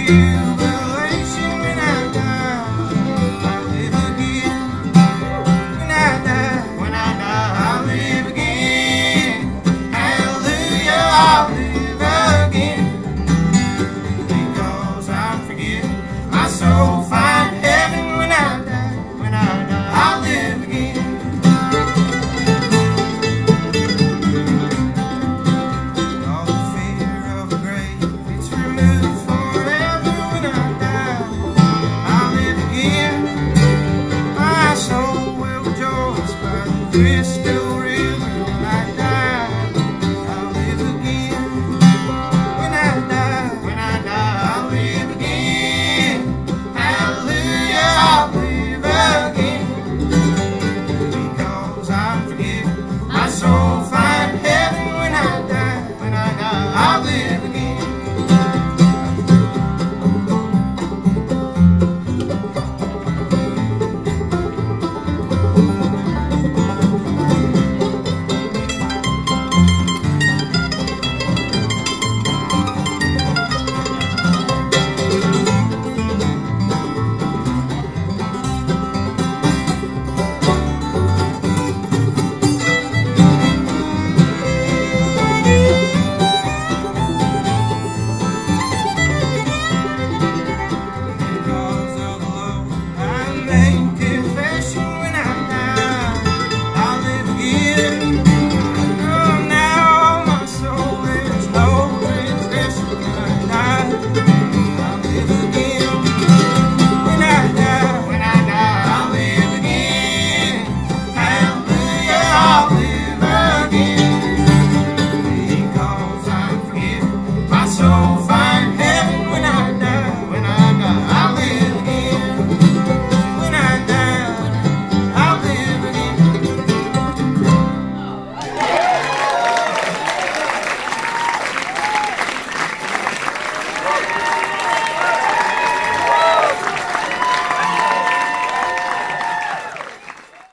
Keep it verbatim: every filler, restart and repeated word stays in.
jubilation when I die. I'll live again. When I die, when I die, I'll live again. Hallelujah, I'll live again. Because I'm forgiven, my soul find heaven when I die. When I die, I'll live again. All the fear of the grave, it's removed forever when I die. I'll live again. My soul will rejoice by the Christ.